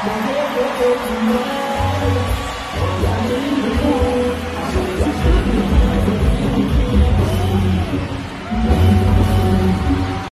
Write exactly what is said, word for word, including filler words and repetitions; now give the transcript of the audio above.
My head will go tonight. Oh, I need you.